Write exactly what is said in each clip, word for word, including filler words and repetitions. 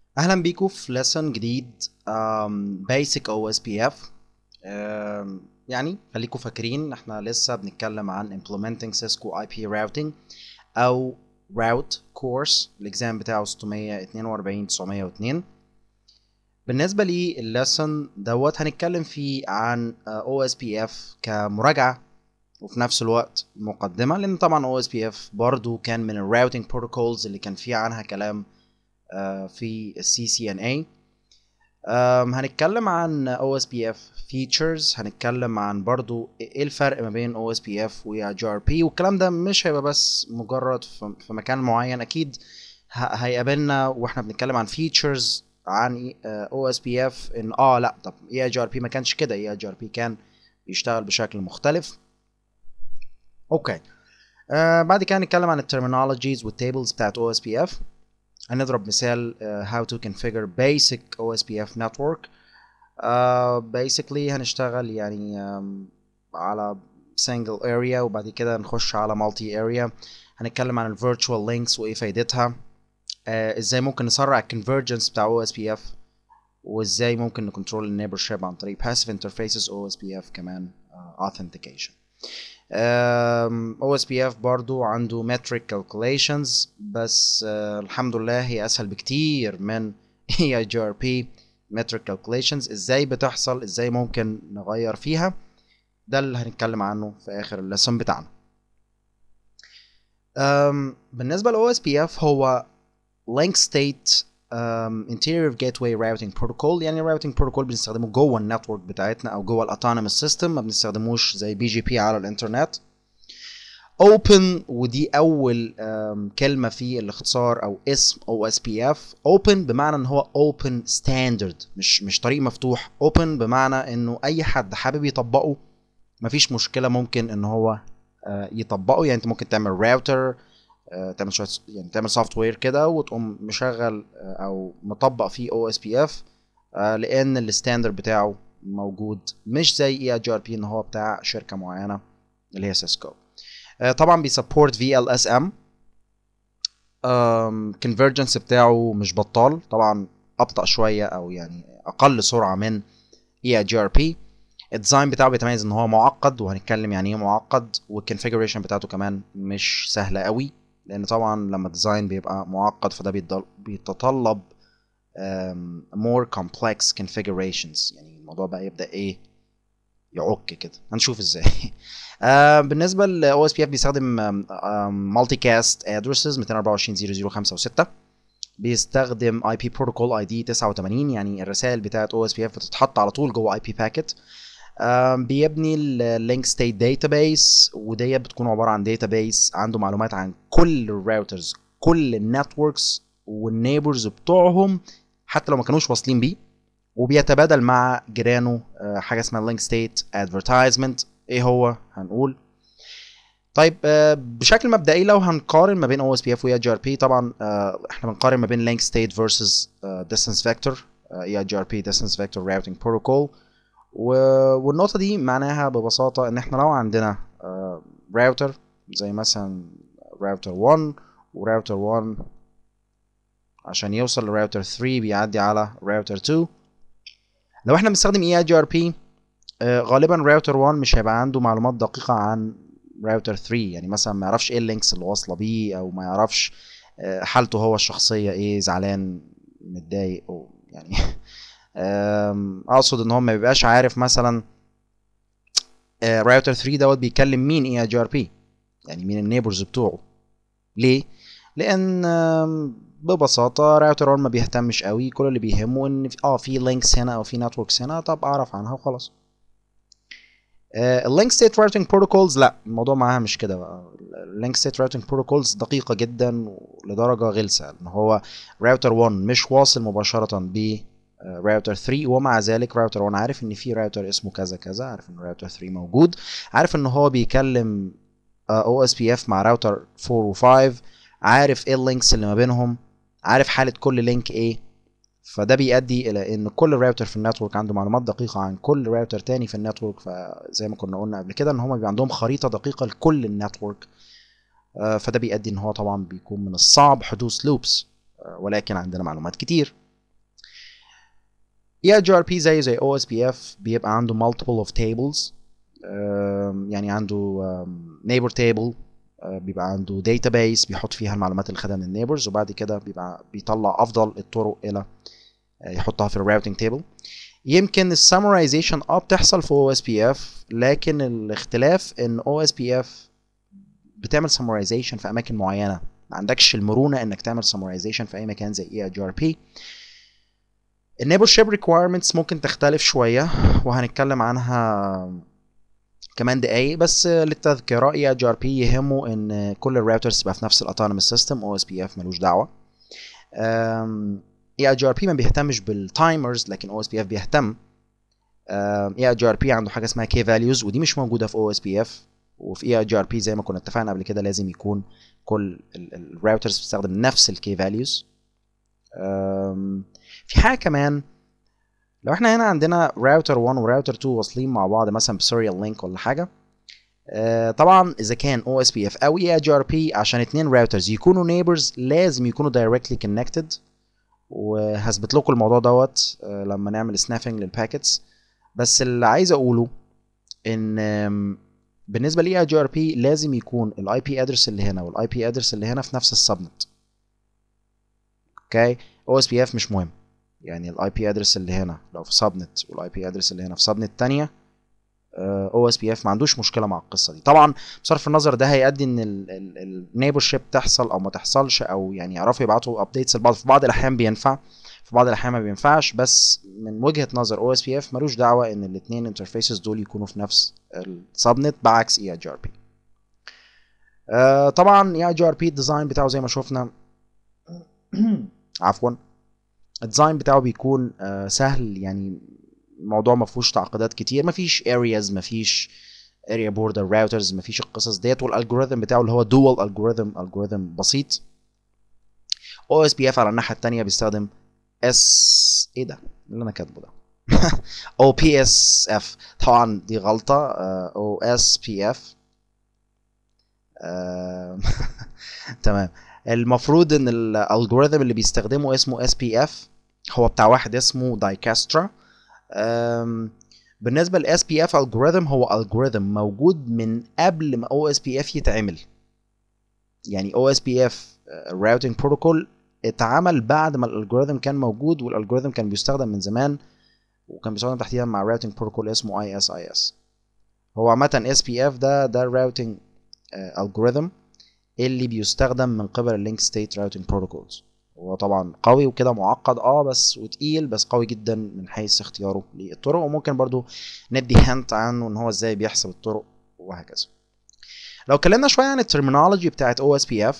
اهلا بيكم في لسن جديد. بيسك او اس بي اف. يعني خليكم فاكرين احنا لسه بنتكلم عن implementing Cisco اي بي routing او route course. الاكزام بتاعه ستمية اتنين واربعين تسعمية واتنين. بالنسبه لي اللسن دوت هنتكلم فيه عن او اس بي اف كمراجعه وفي نفس الوقت مقدمه، لان طبعا او اس بي اف برضو كان من الراوتنج بروتوكولز اللي كان فيه عنها كلام في السي سي ان اي. هنتكلم عن او اس بي اف features، هنتكلم عن برضو ايه الفرق ما بين او اس بي اف و اي جي ار بي، والكلام ده مش هيبقى بس مجرد في في مكان معين. اكيد ه- هيقابلنا واحنا بنتكلم عن features عن او اس بي اف ان اه لا، طب اي جي ار بي ما كانش كده، اي جي ار بي كان بيشتغل بشكل مختلف. اوكي. آه بعد كده هنتكلم عن الترمينولوجيز والتيبلز بتاعت او اس بي اف. هنضرب مثال uh, how to configure basic او اس بي اف network. uh, basically هنشتغل يعني um, على single area، وبعد كده نخش على multi area. هنتكلم عن ال virtual links وايه فايدتها، uh, ازاي ممكن نسرع ال convergence بتاع او اس بي اف، وازاي ممكن نكنترول ال neighborship عن طريق passive interfaces او اس بي اف كمان uh, authentication. او اس بي اف برضو عنده metric calculations، بس uh, الحمد لله هي اسهل بكتير من اي اي جي ار بي. metric calculations ازاي بتحصل، ازاي ممكن نغير فيها، ده اللي هنتكلم عنه في اخر اللسن بتاعنا. um, بالنسبه لل او اس بي اف هو link state um, interior gateway routing protocol. يعني routing protocol بنستخدمه جوه النتورك بتاعتنا او جوه الاوتونوموس سيستم، ما بنستخدموش زي بي جي بي على الانترنت. open، ودي اول كلمه في الاختصار او اسم او اس بي اف. open بمعنى ان هو open standard، مش مش طريق مفتوح. open بمعنى انه اي حد حابب يطبقه مفيش مشكله، ممكن ان هو يطبقه. يعني انت ممكن تعمل راوتر، تعمل شويه يعني تعمل سوفت وير كده وتقوم مشغل او مطبق فيه او اس بي اف، لان الستاندرد بتاعه موجود، مش زي اي جي ار بي ان هو بتاع شركه معينه اللي هي سيسكو. طبعا بيسبورت في ال اس ام. convergence بتاعه مش بطال طبعا، ابطأ شويه او يعني اقل سرعه من اي جي ار بي. الديزاين بتاعه بيتميز ان هو معقد، وهنتكلم يعني ايه معقد، والكونفيجريشن بتاعته كمان مش سهله قوي، لان طبعا لما الديزاين بيبقى معقد فده بيتطلب um, more complex configurations. يعني الموضوع بقى يبدا ايه، يعك كده. هنشوف ازاي. آه بالنسبه ل او اس بي اف بيستخدم مالتي كاست ادرسز مئتين واربعة وعشرين صفر صفر خمسة و6. بيستخدم اي بي بروتوكول اي دي تسعة وتمانين، يعني الرسائل بتاعت او اس بي اف بتتحط على طول جوه اي بي باكيت. بيبني اللينك ستيت داتابيس، ودي بتكون عباره عن داتابيس عنده معلومات عن كل الراوترز، كل النتوركس والنيبرز بتوعهم حتى لو ما كانوش واصلين بيه، وبيتبادل مع جيرانه حاجه اسمها لينك ستيت ادفرتايزمنت. ايه هو هنقول. طيب بشكل مبدئي لو هنقارن ما بين او اس بي اف و اي جي ار بي، طبعا احنا بنقارن ما بين لينك ستيت versus distance vector. اي جي ار بي distance vector routing protocol. والنقطه دي معناها ببساطه ان احنا لو عندنا راوتر زي مثلا راوتر واحد، وراوتر واحد عشان يوصل لراوتر تلاتة بيعدي على راوتر اتنين. لو احنا بنستخدم اي جي ار بي غالبا راوتر واحد مش هيبقى عنده معلومات دقيقه عن راوتر تلاتة. يعني مثلا ما يعرفش ايه اللينكس اللي واصله بيه، او ما يعرفش حالته هو الشخصيه ايه، زعلان متضايق او يعني اقصد ان هو ما بيبقاش عارف مثلا راوتر تلاتة دوت بيكلم مين اي جي ار بي، يعني مين النيبرز بتوعه. ليه؟ لان ببساطه راوتر واحد ما بيهتمش قوي، كل اللي بيهمه ان اه في لينكس هنا او في نتوركس هنا، طب اعرف عنها وخلاص. اللينك ستيت راوتنج بروتوكولز لا، الموضوع معاها مش كده بقى. اللينك ستيت راوتنج بروتوكولز دقيقه جدا لدرجه غلسه، ان هو راوتر واحد مش واصل مباشره ب راوتر تلاتة، ومع ذلك راوتر واحد عارف ان في راوتر اسمه كذا كذا، عارف ان راوتر تلاتة موجود، عارف ان هو بيكلم او اس بي اف مع راوتر اربعة و خمسة، عارف ايه اللينكس اللي ما بينهم، عارف حاله كل لينك ايه. فده بيؤدي الى ان كل راوتر في النتورك عنده معلومات دقيقه عن كل راوتر تاني في النتورك. فزي ما كنا قلنا قبل كده ان هم بيبقى عندهم خريطه دقيقه لكل النتورك. فده بيؤدي ان هو طبعا بيكون من الصعب حدوث لوبس، ولكن عندنا معلومات كتير. E I G R P زي زي O S P F بيبقى عنده multiple of tables. يعني عنده neighbor table، بيبقى عنده database بيحط فيها المعلومات اللي خدها من النيبرز، وبعد كده بيبقى بيطلع افضل الطرق الى يحطها في الراوتنج تيبل. يمكن السمرايزيشن اه بتحصل في O S P F، لكن الاختلاف ان O S P F بتعمل سمرايزيشن في اماكن معينه، ما عندكش المرونه انك تعمل سمرايزيشن في اي مكان زي E I G R P. النيبرشيب ريكويرمنتس ممكن تختلف شويه وهنتكلم عنها كمان دقايق، بس للتذكره E I G R P يهمه ان كل الراوترز تبقى في نفس الاوتونوموس سيستم. O S P F ملوش دعوه. E I G R P ما بيهتمش بالتايمرز، لكن O S P F بيهتم. E I G R P عنده حاجه اسمها key values، ودي مش موجوده في O S P F. وفي E I G R P زي ما كنا اتفقنا قبل كده لازم يكون كل الراوترز بتستخدم نفس الكي فاليوز. في حاجه كمان، لو احنا هنا عندنا راوتر واحد وراوتر اتنين واصلين مع بعض مثلا بسيريال لينك ولا حاجه، آه طبعا اذا كان O S P F او E I G R P عشان اتنين راوترز يكونوا نيبرز لازم يكونوا directly connected. وهثبت لكم الموضوع دوت آه لما نعمل سنافنج للباكيتس. بس اللي عايز اقوله ان بالنسبه ل E I G R P لازم يكون الاي بي ادرس اللي هنا والاي بي ادرس اللي هنا في نفس السبنت. اوكي. O S P F مش مهم، يعني الاي بي ادرس اللي هنا لو في سبنت والاي بي ادرس اللي هنا في سبنت تانية، O S P F ما عندوش مشكله مع القصه دي. طبعا بصرف النظر ده هيؤدي ان النيبرشيب تحصل او ما تحصلش، او يعني يعرفوا يبعتوا ابديتس لبعض. في بعض الاحيان بينفع، في بعض الاحيان ما بينفعش، بس من وجهه نظر O S P F ملوش دعوه ان الاثنين انترفيسز دول يكونوا في نفس السبنت بعكس E I G R P. آه طبعا E I G R P الديزاين بتاعه زي ما شفنا عفوا الديزاين بتاعه بيكون آه سهل، يعني الموضوع ما فيهوش تعقيدات كتير، ما فيش areas، ما فيش area border routers، ما فيش القصص ديت. والالجوريثم بتاعه اللي هو dual algorithm algorithm بسيط. O S P F على الناحيه الثانيه بيستخدم S ايه ده اللي انا كاتبه ده O P S F. طبعا دي غلطه. uh, O S P F uh, تمام. المفروض ان الالجوريثم اللي بيستخدمه اسمه S P F، هو بتاع واحد اسمه دايكاسترا. بالنسبه ل S P F algorithm هو algorithm موجود من قبل ما O S P F يتعمل. يعني O S P F routing protocol اتعمل بعد ما الالجوريثم كان موجود، والالجوريثم كان بيستخدم من زمان، وكان بيستخدم تحديدا مع routing protocol اسمه I S I S. هو عامه S P F ده ده routing algorithm اللي بيستخدم من قبل اللينك ستيت routing protocols. هو طبعا قوي وكده معقد اه بس وتقيل، بس قوي جدا من حيث اختياره للطرق، وممكن برضو ندي هنت عنه ان هو ازاي بيحسب الطرق وهكذا. لو اتكلمنا شويه عن الترمينولوجي بتاعت O S P F،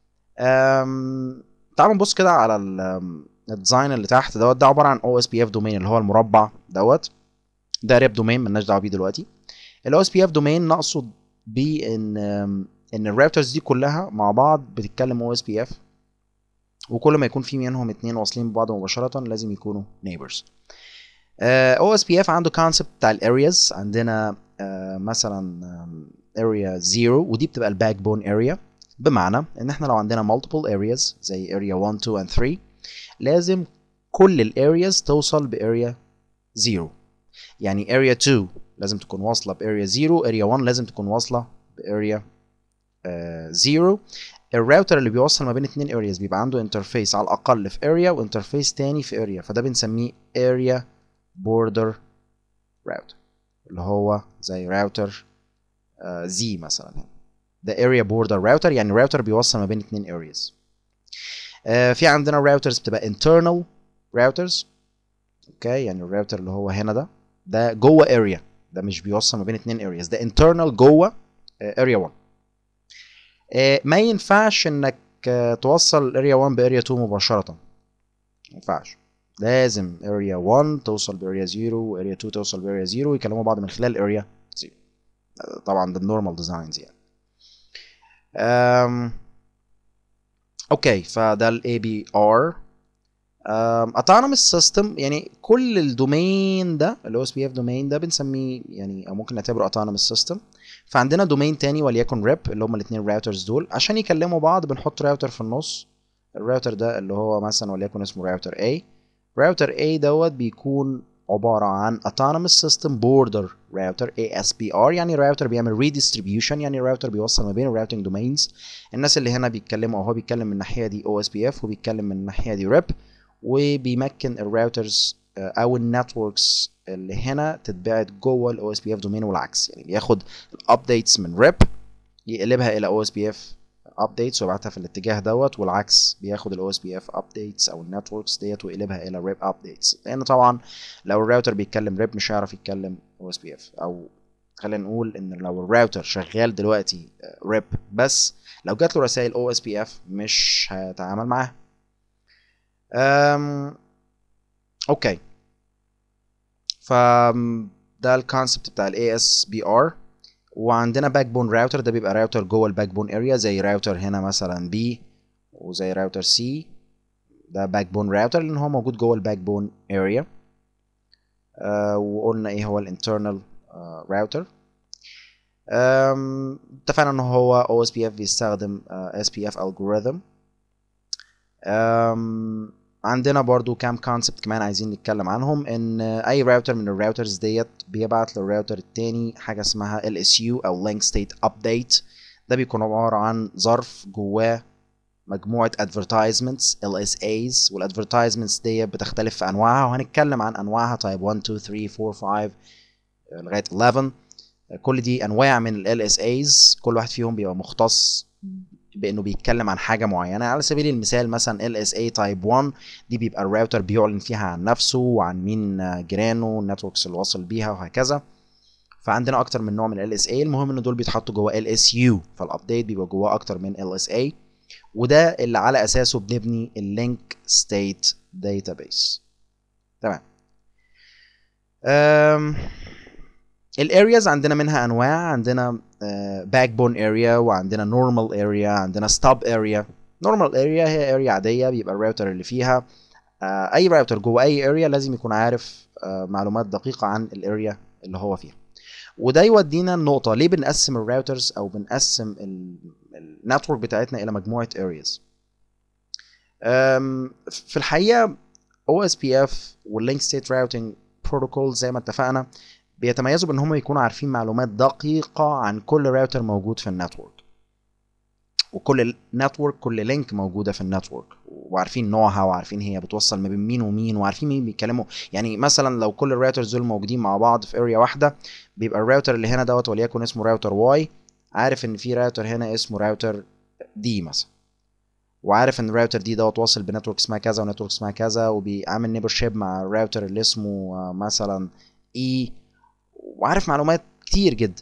تعالوا نبص كده على الديزاين اللي تحت دوت. ده عباره عن O S P F دومين اللي هو المربع دوت، ده ريب دومين مالناش دعوه بيه دلوقتي. ال O S P F دومين نقصد بيه ان ان الراوترز دي كلها مع بعض بتتكلم O S P F، وكل ما يكون في منهم اتنين واصلين ببعض مباشرة لازم يكونوا neighbors. uh, O S P F عنده concept بتاع areas. عندنا uh, مثلا um, area zero، ودي بتبقى الباك بون area، بمعنى ان احنا لو عندنا multiple areas زي area one two and three لازم كل ال areas توصل ب area zero. يعني area two لازم تكون واصلة ب area zero، area one لازم تكون واصلة ب area uh, zero. الراوتر اللي بيوصل ما بين اتنين areas بيبقى عنده انترفيس على الاقل في area وانترفيس تاني في area، فده بنسميه area border router، اللي هو زي راوتر uh, Z مثلا. ده area border router، يعني راوتر بيوصل ما بين اتنين areas. uh, في عندنا راوترز بتبقى internal routers. اوكي، يعني الراوتر اللي هو هنا ده ده جوه area، ده مش بيوصل ما بين اتنين areas، ده internal جوه uh, area one. ما ينفعش انك توصل اريا واحد باريا اتنين مباشرة، ما ينفعش. لازم اريا واحد توصل باريا صفر واريا اتنين توصل باريا صفر ويكلموا بعض من خلال اريا صفر. طبعا ده النورمال ديزاينز يعني. أم... اوكي، فده الاي بي ار autonomous system. يعني كل الدومين ده ال O S P F دومين ده بنسميه يعني او ممكن نعتبره autonomous system. فعندنا دومين تاني وليكن ريب اللي هم الاثنين راوترز دول، عشان يكلموا بعض بنحط راوتر في النص. الراوتر ده اللي هو مثلا وليكن اسمه راوتر A، راوتر A دوت بيكون عبارة عن Autonomous System Border Router إيه إس بي آر، يعني راوتر بيعمل redistribution، يعني راوتر بيوصل ما بين الراوتنج دومينز. الناس اللي هنا بيتكلموا، او هو بيتكلم من الناحية دي أو إس بي إف وبيتكلم من الناحية دي ريب، وبيمكن الراوترز او النتوركس اللي هنا تتبعت جوه الاو اس بي اف دومين والعكس. يعني بياخد الابديتس من ريب يقلبها الى او اس بي اف ابديتس ويبعتها في الاتجاه دوت، والعكس بياخد الاو اس بي اف ابديتس او النتوركس ديت ويقلبها الى ريب ابديتس. لان طبعا لو الراوتر بيتكلم ريب مش هيعرف يتكلم او اس بي اف، او خلينا نقول ان لو الراوتر شغال دلوقتي ريب بس، لو جات له رسائل او اس بي اف مش هيتعامل معاها. أم... اوكي، فده الكونسبت بتاع الاي اس بي ار. وعندنا باك بون راوتر، ده بيبقى راوتر جوه الباك بون اريا، زي راوتر هنا مثلا بي، وزي راوتر سي. ده باك بون راوتر لان هو موجود جوه الباك بون اريا. آه وقلنا ايه هو الانترنال راوتر. اتفقنا ان هو او اس بي اف بيستخدم اس بي اف algorithm. عندنا برضو كام كونسبت كمان عايزين نتكلم عنهم، ان اي راوتر من الراوترز ديت بيبعت للراوتر التاني حاجه اسمها ال اس يو او link state update. ده بيكون عباره عن ظرف جواه مجموعه advertisements ال اس ايز، والادفرتايزمنتس ديت بتختلف في انواعها، وهنتكلم عن انواعها تايب واحد اتنين تلاتة اربعة خمسة لغايه احداشر. كل دي انواع من ال اس ايز، كل واحد فيهم بيبقى مختص بانه بيتكلم عن حاجه معينه. على سبيل المثال مثلا ال اس اي تايب واحد دي بيبقى الراوتر بيعلن فيها عن نفسه وعن مين جيرانه، النتوركس اللي واصل بيها وهكذا. فعندنا اكتر من نوع من ال اس اي، المهم ان دول بيتحطوا جوه ال اس يو، فالابديت بيبقى جواه اكتر من ال اس اي، وده اللي على اساسه بنبني اللينك ستيت داتابيس. تمام. الارياز عندنا منها انواع، عندنا باك بون اريا، وعندنا نورمال اريا، عندنا ستوب اريا. نورمال اريا هي اريا عاديه بيبقى الراوتر اللي فيها، uh, اي راوتر جوه اي اريا لازم يكون عارف uh, معلومات دقيقه عن الاريا اللي هو فيها. وده يودينا النقطه ليه بنقسم الراوترز او بنقسم النتورك بتاعتنا الى مجموعه ارياز. في الحقيقه او اس بي اف واللينك ستيت راوتنج بروتوكول زي ما اتفقنا بيتميزوا بان هم يكونوا عارفين معلومات دقيقه عن كل راوتر موجود في النتورك، وكل نتورك كل لينك موجوده في النتورك، وعارفين نوعها وعارفين هي بتوصل ما بين مين ومين، وعارفين مين بيتكلموا. يعني مثلا لو كل الراوترز دول موجودين مع بعض في اريا واحده، بيبقى الراوتر اللي هنا دوت وليكن اسمه راوتر واي عارف ان في راوتر هنا اسمه راوتر دي مثلا، وعارف ان الراوتر دي دوت واصل بنتورك اسمها كذا ونتورك اسمها كذا، وبيعمل نيبرشيب مع الراوتر اللي اسمه مثلا اي، وعارف معلومات كتير جدا.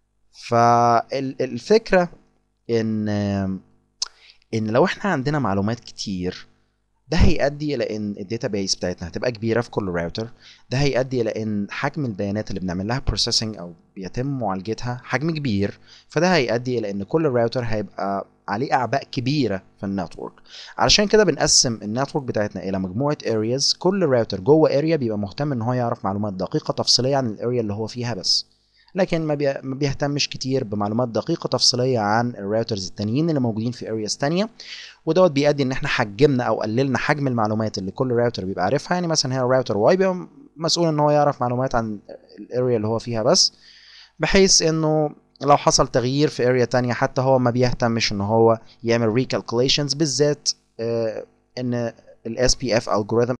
فالفكره ان ان لو احنا عندنا معلومات كتير، ده هيؤدي الى ان الداتابيس بتاعتنا هتبقى كبيره في كل راوتر. ده هيؤدي الى ان حجم البيانات اللي بنعمل لها بروسيسنج او بيتم معالجتها حجم كبير، فده هيؤدي الى ان كل راوتر هيبقى عليه اعباء كبيره في النتورك. علشان كده بنقسم النتورك بتاعتنا الى مجموعه ارياز، كل راوتر جوه اريا بيبقى مهتم ان هو يعرف معلومات دقيقه تفصيليه عن الاريا اللي هو فيها بس، لكن ما, بي... ما بيهتمش كتير بمعلومات دقيقه تفصيليه عن الراوترز التانيين اللي موجودين في ارياز تانيه. ودوت بيؤدي ان احنا حجمنا او قللنا حجم المعلومات اللي كل راوتر بيبقى عارفها. يعني مثلا هنا الراوتر واي بيبقى مسؤول ان هو يعرف معلومات عن الاريا اللي هو فيها بس، بحيث انه لو حصل تغيير في اريا تانية حتى هو ما بيهتمش ان هو يعمل recalculations، بالذات آه ان ال اس بي اف algorithm